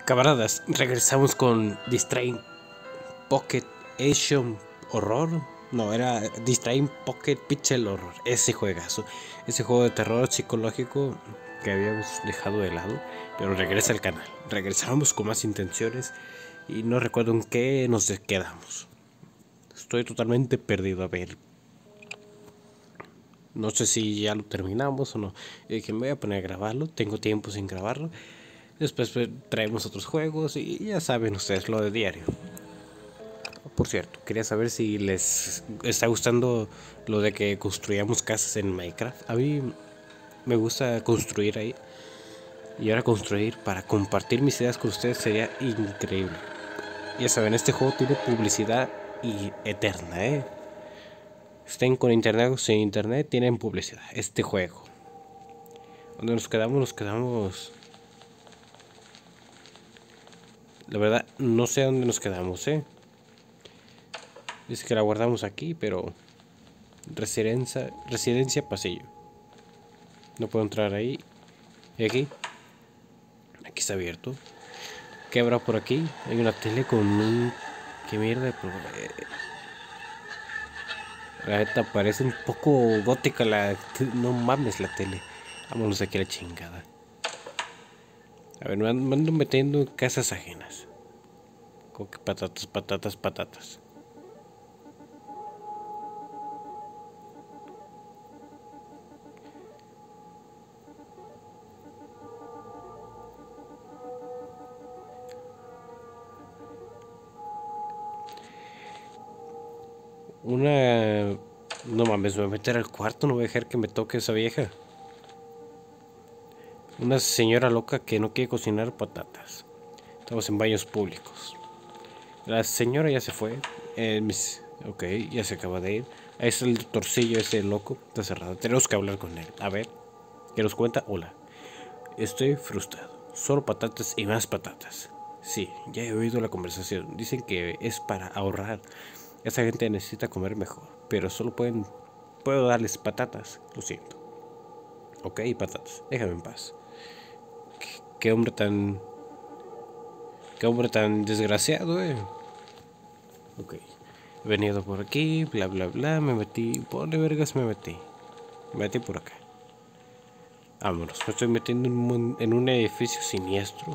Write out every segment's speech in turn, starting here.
Camaradas, regresamos con Distrain Pocket Asian Horror. No, era Distrain Pocket Pixel Horror. Ese juegazo. Ese juego de terror psicológico que habíamos dejado de lado. Pero regresa al canal. Regresamos con más intenciones. Y no recuerdo en qué nos quedamos. Estoy totalmente perdido. A ver. No sé si ya lo terminamos o no. Y dije, me voy a poner a grabarlo. Tengo tiempo sin grabarlo. Después traemos otros juegos y ya saben ustedes lo de diario. Por cierto, quería saber si les está gustando lo de que construyamos casas en Minecraft. A mí me gusta construir ahí. Y ahora construir para compartir mis ideas con ustedes sería increíble. Ya saben, este juego tiene publicidad y eterna, Estén con internet o sin internet, tienen publicidad. Este juego. Donde nos quedamos. La verdad, no sé dónde nos quedamos, Dice que la guardamos aquí, pero... Residencia pasillo. No puedo entrar ahí. ¿Y aquí? Aquí está abierto. ¿Qué habrá por aquí? Hay una tele con un... ¿Qué mierda? La neta parece un poco gótica la... No mames la tele. Vámonos aquí a la chingada. A ver, me ando metiendo en casas ajenas. Como que patatas. Una... No mames, me voy a meter al cuarto, no voy a dejar que me toque esa vieja. Una señora loca que no quiere cocinar patatas. Estamos en baños públicos. La señora ya se fue. Ok, ya se acaba de ir. Ahí está el torcillo ese loco. Está cerrado. Tenemos que hablar con él. A ver, ¿qué nos cuenta? Hola. Estoy frustrado. Solo patatas y más patatas. Sí, ya he oído la conversación. Dicen que es para ahorrar. Esa gente necesita comer mejor. Pero solo puedo darles patatas. Lo siento. Ok, patatas. Déjame en paz. Qué hombre tan... Qué hombre tan desgraciado, Ok. He venido por aquí, bla bla bla, me metí. ¿Por dónde vergas me metí? Me metí por acá. Vámonos, me estoy metiendo en un edificio siniestro.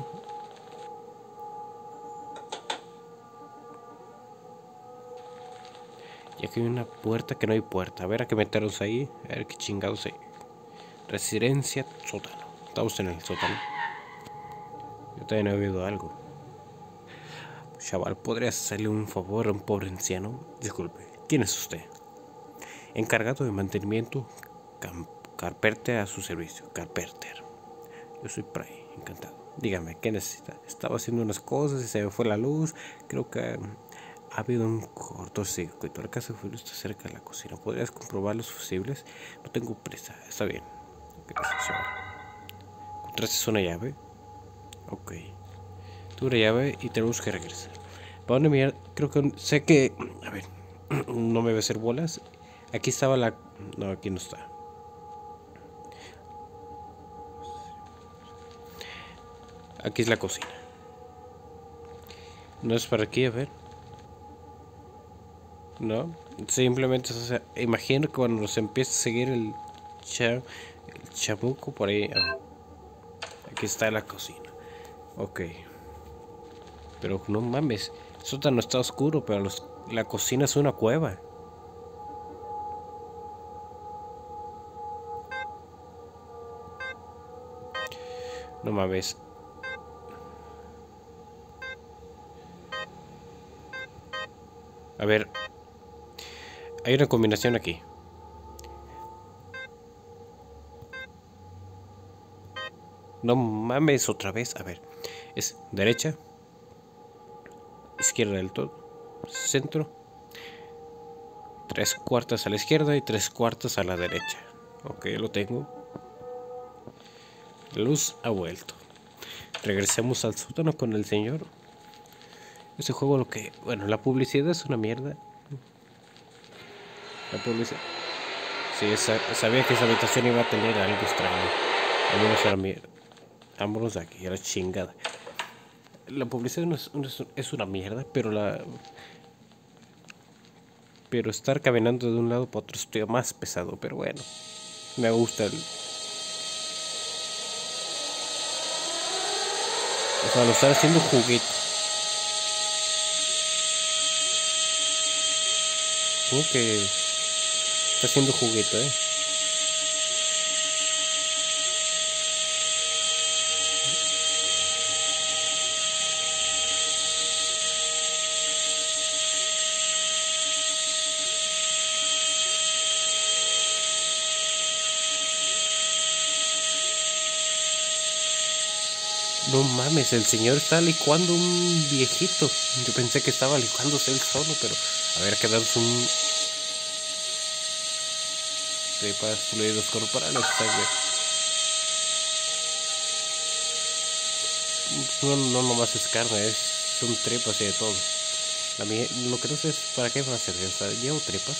Y aquí hay una puerta que no hay puerta. A ver a qué meternos ahí. A ver qué chingados hay. Residencia sótano. Estamos en el sótano. Yo también he oído algo. Chaval, ¿podrías hacerle un favor a un pobre anciano? Disculpe, ¿quién es usted? Encargado de mantenimiento, Carpenter a su servicio. Carpenter. Yo soy Prey, encantado. Dígame, ¿qué necesita? Estaba haciendo unas cosas y se me fue la luz. Creo que ha habido un cortocircuito. La casa de está cerca de la cocina. ¿Podrías comprobar los fusibles? No tengo prisa. Está bien. Gracias, señor. ¿Encontraste una llave? Ok. Tuve una llave y tenemos que regresar. ¿Para dónde mirar? Creo que... Sé que... A ver. No me voy a hacer bolas. Aquí estaba la... No, aquí no está. Aquí es la cocina. No es para aquí, a ver. No. Simplemente, o sea, imagino que cuando nos empieza a seguir el chabuco por ahí. A ver. Aquí está la cocina. Ok. Pero no mames. El sótano está oscuro, pero la cocina es una cueva. No mames. A ver. Hay una combinación aquí. No mames otra vez. A ver. Es derecha. Izquierda del todo. Centro. 3/4 a la izquierda y 3/4 a la derecha. Ok, lo tengo. La luz ha vuelto. Regresemos al sótano con el señor. Ese juego lo que... Bueno, la publicidad es una mierda. La publicidad... Sí, sabía que esa habitación iba a tener algo extraño. Vámonos a la mierda. Vámonos aquí, a la chingada. La publicidad es una mierda, pero estar caminando de un lado para otro es más pesado, pero bueno, me gusta o sea, lo estar haciendo juguete. Como que está haciendo juguete, No mames, el señor está licuando un viejito. Yo pensé que estaba licuándose él solo, pero a ver, quedarse un tripas fluidos corporales, sangre. No, no nomás es carne, son tripas y de todo. Lo que no sé es para qué van a servir. O sea, llevo tripas.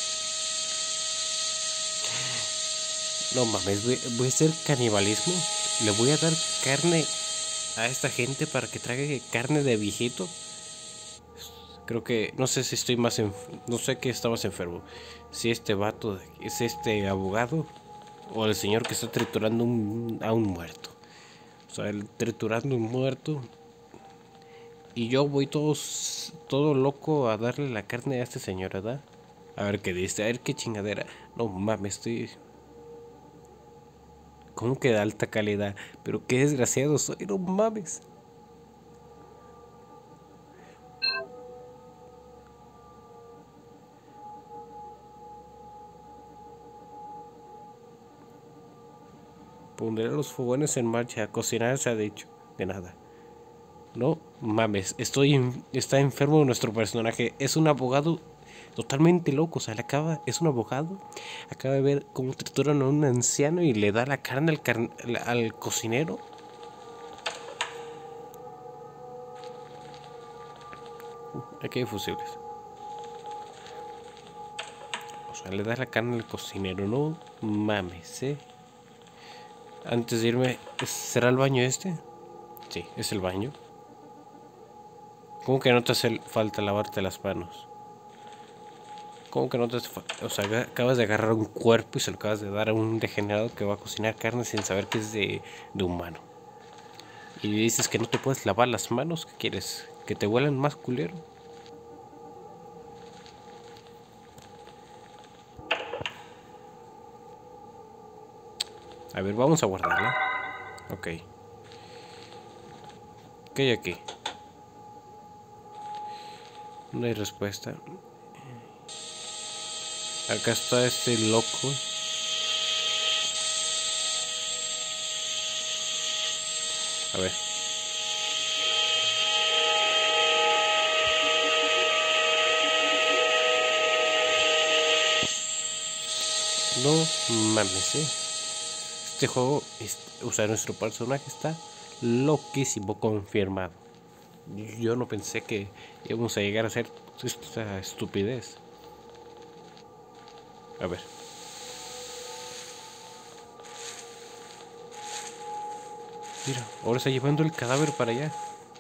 No mames, voy a hacer canibalismo. Le voy a dar carne a esta gente para que trague carne de viejito. Creo que, no sé si estoy no sé qué está más enfermo. Si este vato es este abogado o el señor que está triturando a un muerto. O sea, el triturando un muerto. Y yo voy todo loco a darle la carne a este señor, ¿verdad? A ver qué dice, a ver qué chingadera. No mames, estoy... ¿Cómo que de alta calidad? Pero qué desgraciado soy, no mames. Pondré los fogones en marcha, a cocinar se ha dicho. De nada. No mames, está enfermo nuestro personaje. Es un abogado totalmente loco. O sea, es un abogado. Acaba de ver cómo trituran a un anciano y le da la carne al cocinero. Aquí hay fusibles. O sea, le da la carne al cocinero. No mames, Antes de irme, ¿será el baño este? Sí, es el baño. ¿Cómo que no te hace falta lavarte las manos? ¿Cómo que no te hace falta? O sea, acabas de agarrar un cuerpo y se lo acabas de dar a un degenerado que va a cocinar carne sin saber que es de humano. Y dices que no te puedes lavar las manos. ¿Qué quieres? ¿Que te huelan más culero? A ver, vamos a guardarla. Ok. ¿Qué hay aquí? No hay respuesta. Acá está este loco. A ver. No mames, Este juego, o sea, nuestro personaje está loquísimo, confirmado. Yo no pensé que íbamos a llegar a hacer esta estupidez. A ver. Mira, ahora está llevando el cadáver para allá.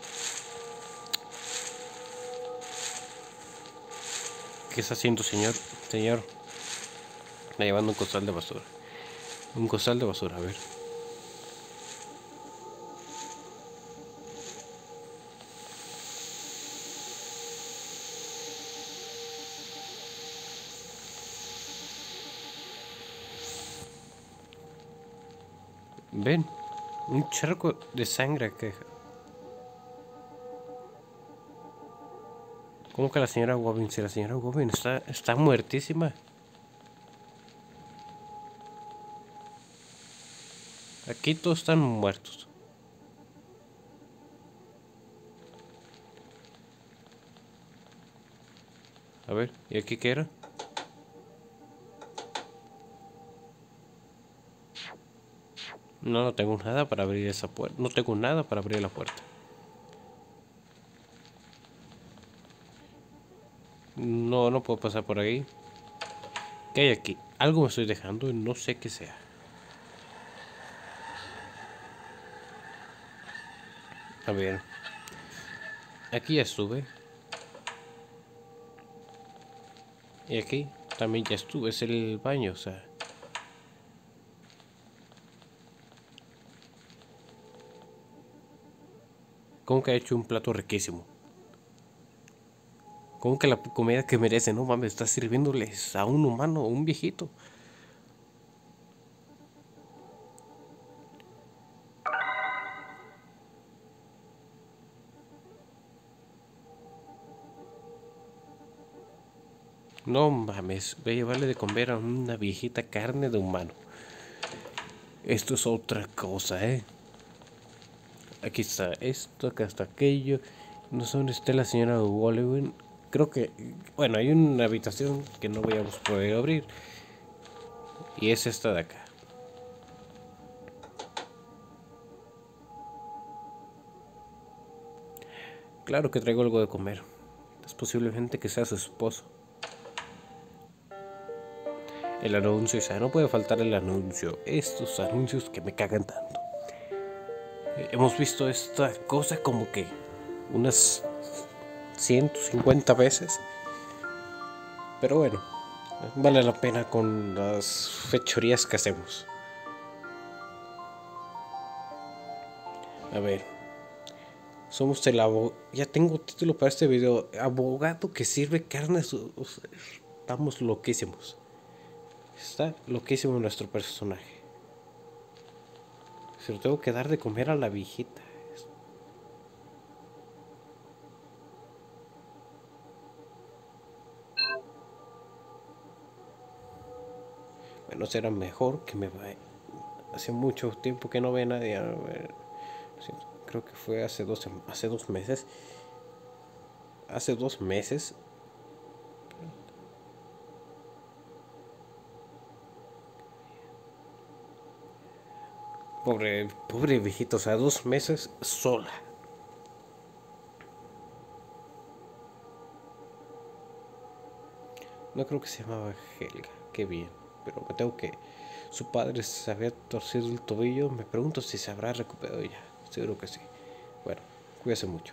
¿Qué está haciendo, señor? Señor. Está llevando un costal de basura. Un costal de basura, a ver. Ven. Un charco de sangre que... ¿Cómo que la señora Goblin? Si la señora Goblin está muertísima. Aquí todos están muertos. A ver, ¿y aquí qué era? No, no tengo nada para abrir esa puerta. No tengo nada para abrir la puerta. No, no puedo pasar por ahí. ¿Qué hay aquí? Algo me estoy dejando y no sé qué sea. A ver. Aquí ya estuve. Y aquí también ya estuve. Es el baño, o sea. ¿Cómo que ha hecho un plato riquísimo? ¿Cómo que la comida que merece? No mames, está sirviéndoles a un humano, a un viejito. No mames, voy a llevarle de comer a una viejita carne de humano. Esto es otra cosa, ¿eh? Aquí está esto, acá está aquello. No sé dónde está la señora Wallowin. Creo que, bueno, hay una habitación que no voy a poder abrir. Y es esta de acá. Claro que traigo algo de comer. Es posiblemente que sea su esposo. El anuncio, o sea, no puede faltar el anuncio. Estos anuncios que me cagan tanto. Hemos visto esta cosa como que unas 150 veces. Pero bueno, vale la pena con las fechorías que hacemos. A ver, somos el abogado. Ya tengo título para este video. Abogado que sirve carne. Estamos loquísimos. Está loquísimo nuestro personaje. Se lo tengo que dar de comer a la viejita. Bueno, será mejor que me vaya. Hace mucho tiempo que no ve a nadie. A ver, creo que fue hace 2 meses. Hace 2 meses. Pobre viejito, o sea, 2 meses sola. No creo que se llamaba Helga, qué bien. Pero me tengo que. Su padre se había torcido el tobillo. Me pregunto si se habrá recuperado ya. Seguro que sí. Bueno, cuídese mucho.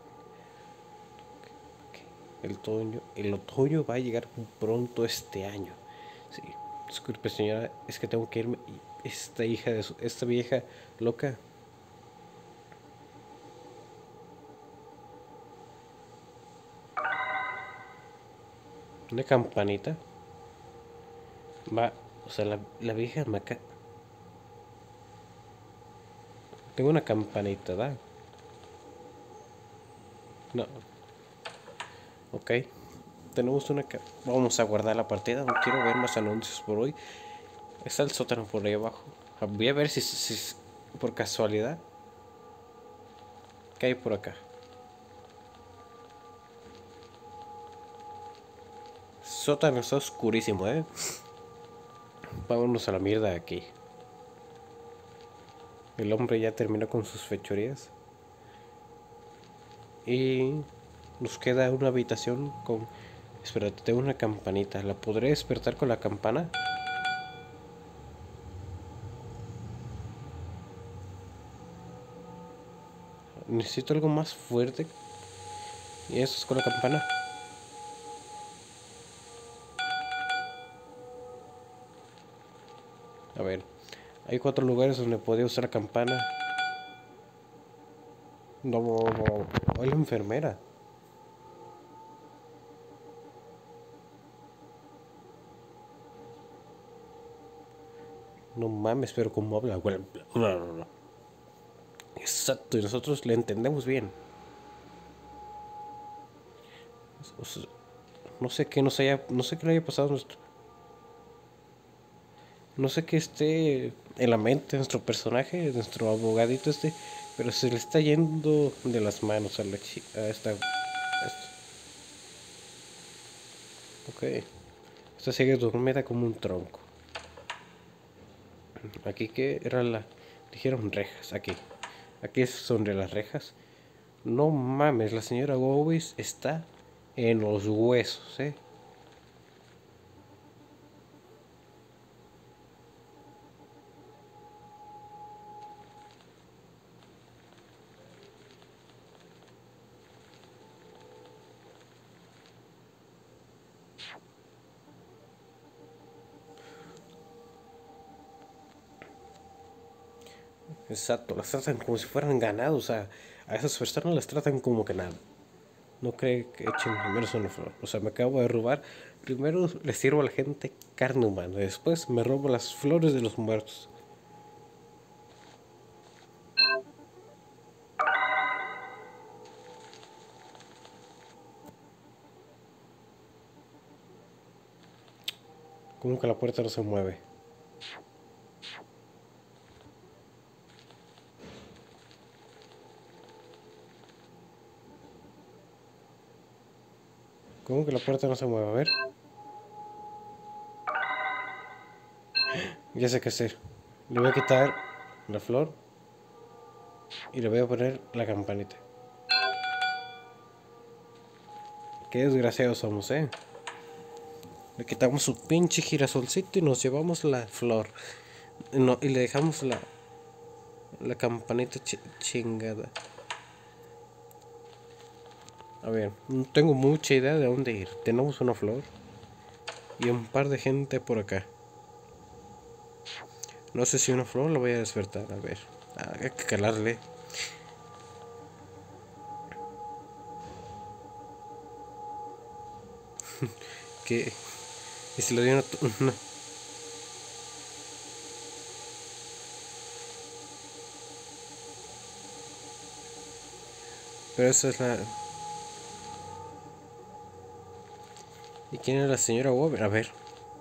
El otoño va a llegar pronto este año. Sí, disculpe señora, es que tengo que irme. Esta vieja loca. Una campanita. Va, o sea, la vieja me acá. Tengo una campanita, ¿da? No, ok. Tenemos Vamos a guardar la partida. No quiero ver más anuncios por hoy. Está el sótano por ahí abajo. Voy a ver si por casualidad. ¿Qué hay por acá? Sótano está oscurísimo, ¿eh? Vámonos a la mierda de aquí. El hombre ya terminó con sus fechorías. Y nos queda una habitación con... Espérate, tengo una campanita. ¿La podré despertar con la campana? Necesito algo más fuerte. Y eso es con la campana. A ver, hay 4 lugares donde podía usar la campana. No, no, hay la enfermera. No mames, pero cómo habla. Exacto, y nosotros le entendemos bien. O sea, no sé qué nos haya, no sé qué le haya pasado a nuestro, no sé qué esté en la mente de nuestro personaje, nuestro abogadito pero se le está yendo de las manos ok, esta sigue dormida como un tronco. Aquí que era dijeron rejas, aquí es sobre las rejas. No mames, la señora Gowis está en los huesos, Exacto, las tratan como si fueran ganados. A esas personas las tratan como que nada. No cree que echen primero una flor. O sea, me acabo de robar. Primero les sirvo a la gente carne humana. Después me robo las flores de los muertos. Como que la puerta no se mueve. Como que la puerta no se mueve. A ver. Ya sé qué hacer. Le voy a quitar la flor y le voy a poner la campanita. Qué desgraciados somos, ¿eh? Le quitamos su pinche girasolcito y nos llevamos la flor. No, y le dejamos la campanita chingada. A ver, no tengo mucha idea de dónde ir. Tenemos una flor y un par de gente por acá. No sé si una flor la voy a despertar. A ver, hay que calarle. Que y si le doy una. Pero esa es la. ¿Y quién es la señora Wover? A ver.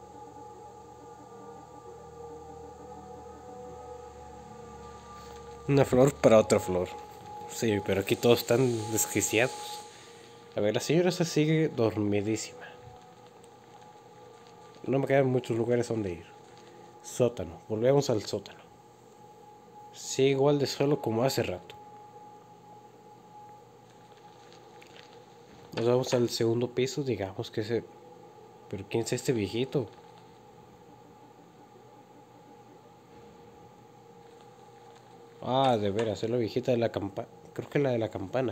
Una flor para otra flor. Sí, pero aquí todos están desquiciados. A ver, la señora se sigue dormidísima. No me quedan muchos lugares donde ir. Sótano. Volvemos al sótano. Sigue igual de solo como hace rato. Nos vamos al segundo piso, digamos que ese. Pero ¿quién es este viejito? Ah, de veras, es la viejita de la campana. Creo que la de la campana.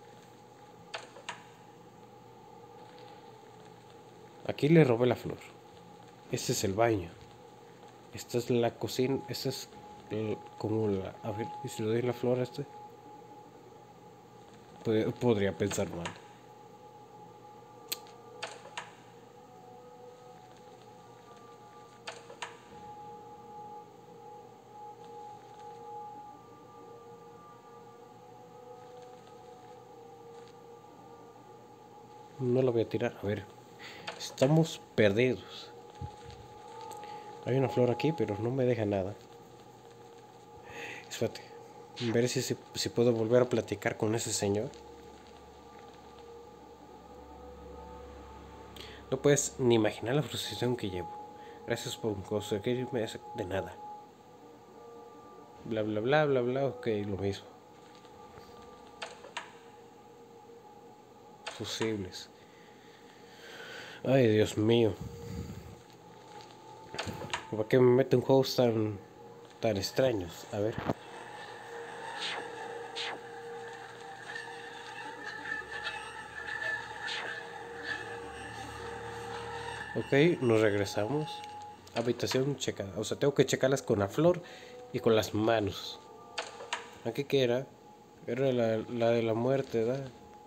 Aquí le robé la flor. Este es el baño. Esta es la cocina. Esta es como la. A ver, ¿y si le doy la flor a este? Podría pensar mal. No la voy a tirar. A ver, estamos perdidos. Hay una flor aquí, pero no me deja nada. Espérate. Ver si puedo volver a platicar con ese señor. No puedes ni imaginar la frustración que llevo. Gracias por conseguirme de nada. Bla bla bla bla bla. Ok, lo mismo. Fusibles. Ay, Dios mío. ¿Por qué me meten juegos tan extraños? A ver. Ok, nos regresamos. Habitación checada. O sea, tengo que checarlas con la flor y con las manos. ¿Aquí qué era? Era la de la muerte, ¿verdad?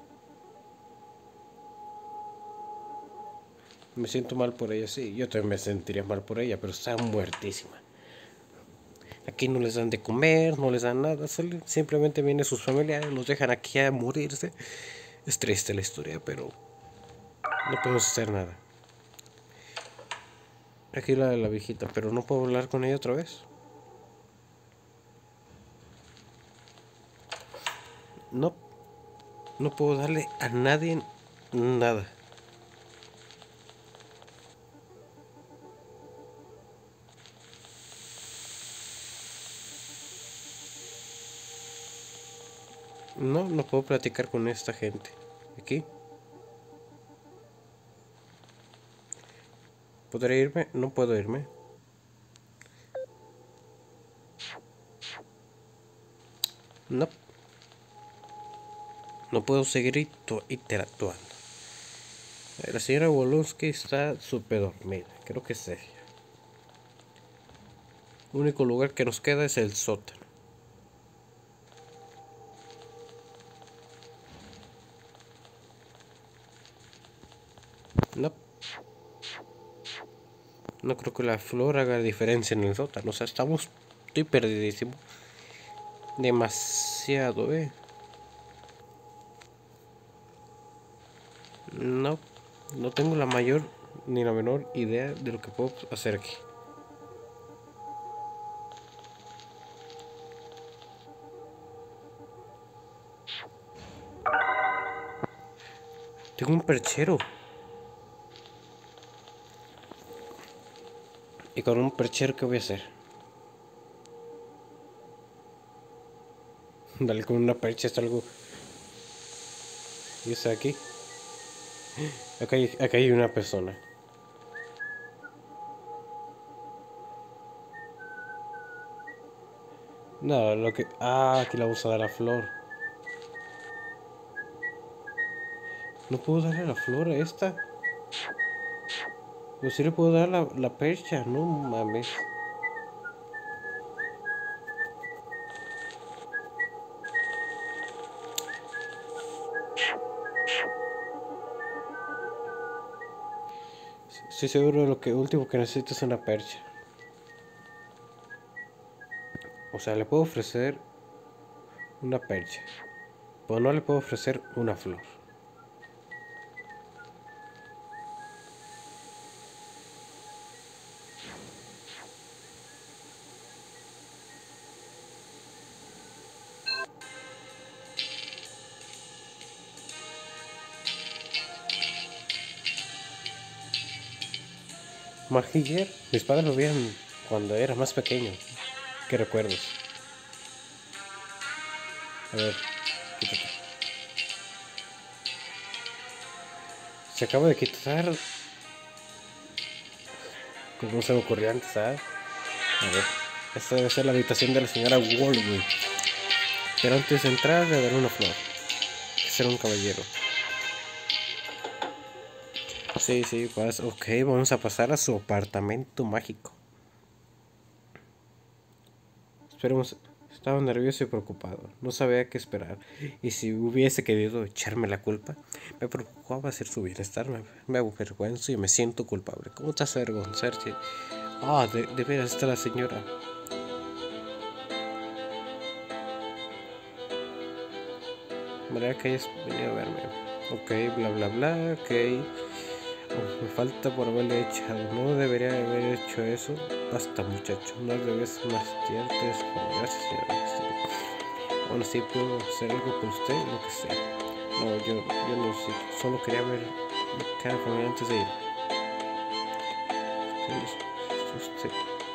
Me siento mal por ella, sí. Yo también me sentiría mal por ella, pero está muertísima. Aquí no les dan de comer, no les dan nada. Simplemente vienen sus familiares, los dejan aquí a morirse. Es triste la historia, pero no podemos hacer nada. Aquí la viejita, pero no puedo hablar con ella otra vez. No, no puedo darle a nadie nada. No, no puedo platicar con esta gente. Aquí. ¿Podré irme? No puedo irme. No, no puedo seguir interactuando. La señora Wolonsky está súper dormida. Creo que es ella. El único lugar que nos queda es el sótano. No, no creo que la flor haga diferencia en el sótano. O sea, estoy perdidísimo. Demasiado, No, no tengo la mayor ni la menor idea de lo que puedo hacer aquí. Tengo un perchero. ¿Y con un perchero qué voy a hacer? Dale con una percha, es algo. ¿Y está aquí? Acá hay una persona. No, lo que. Ah, aquí la vamos a dar a la flor. No puedo darle a la flor a esta. Yo sí le puedo dar la percha, no mames. Estoy seguro de lo que último que necesito es una percha. O sea, le puedo ofrecer una percha, pero no le puedo ofrecer una flor. Majiller, mis padres lo vieron cuando era más pequeño. ¿Qué recuerdos? A ver, quítate. Se acaba de quitar. Como se me ocurrió antes, ¿sabes? A ver, esta debe ser la habitación de la señora Wardwood. Pero antes de entrar le daré una flor. Hay que ser un caballero. Sí, sí, pues, ok, vamos a pasar a su apartamento mágico. Esperemos. Estaba nervioso y preocupado. No sabía qué esperar. Y si hubiese querido echarme la culpa, me preocupaba hacer su bienestar. Me avergüenzo y me siento culpable. ¿Cómo te hace avergonzarse? Ah, de veras está la señora. María que hayas venido a verme. Ok, bla bla bla, ok. Oh, me falta por haberle echado. No debería haber hecho eso. Basta, muchacho. No debes martillarte. Gracias, señora. Bueno, sí puedo hacer algo por usted, lo que sea. No, yo no sé. Solo quería ver la cara con él antes de ir. Usted,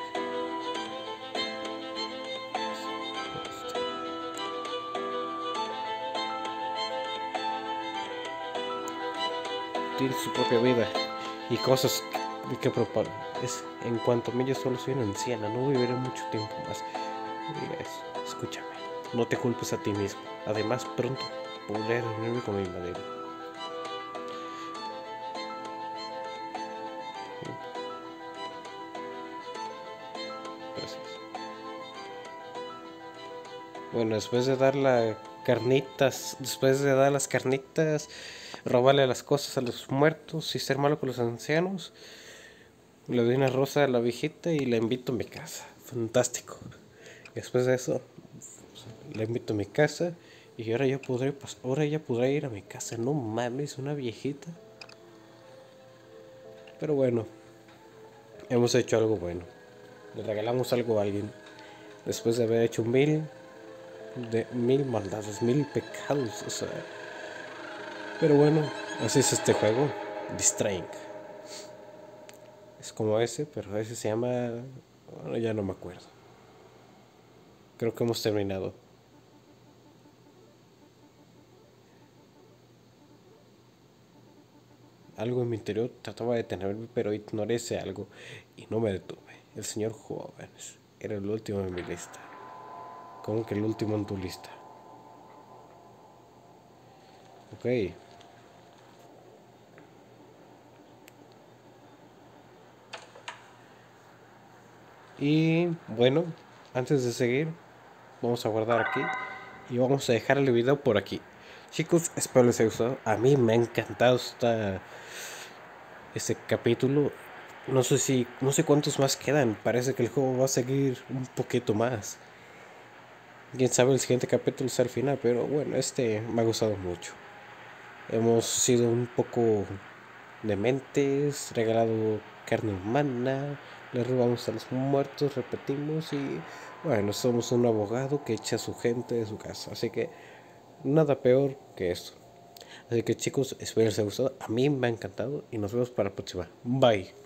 tiene su propia vida y cosas de que proponer. En cuanto a mí, yo solo soy una anciana, no viviré mucho tiempo más. Diga eso, escúchame, no te culpes a ti mismo. Además, pronto podré reunirme con mi madre. Gracias. Bueno, después de dar las carnitas, robarle las cosas a los muertos y ser malo con los ancianos, le doy una rosa a la viejita y la invito a mi casa. Fantástico. Y después de eso, la invito a mi casa y ahora ya podré ir a mi casa. No mames, una viejita. Pero bueno, hemos hecho algo bueno. Le regalamos algo a alguien. Después de haber hecho mil maldades, mil pecados, o sea. Pero bueno, así es este juego. Distrain. Es como ese, pero ese se llama. Bueno, ya no me acuerdo. Creo que hemos terminado. Algo en mi interior trataba de detenerme, pero ignoré ese algo y no me detuve. El señor Jóvenes era el último en mi lista. ¿Cómo que el último en tu lista? Ok. Y bueno, antes de seguir, vamos a guardar aquí y vamos a dejar el video por aquí. Chicos, espero les haya gustado. A mí me ha encantado este capítulo. No sé cuántos más quedan. Parece que el juego va a seguir un poquito más. Quién sabe el siguiente capítulo es al final, pero bueno, este me ha gustado mucho. Hemos sido un poco dementes, regalado carne humana, le robamos a los muertos, repetimos y bueno, somos un abogado que echa a su gente de su casa. Así que nada peor que esto. Así que chicos, espero les haya gustado. A mí me ha encantado y nos vemos para la próxima. Bye.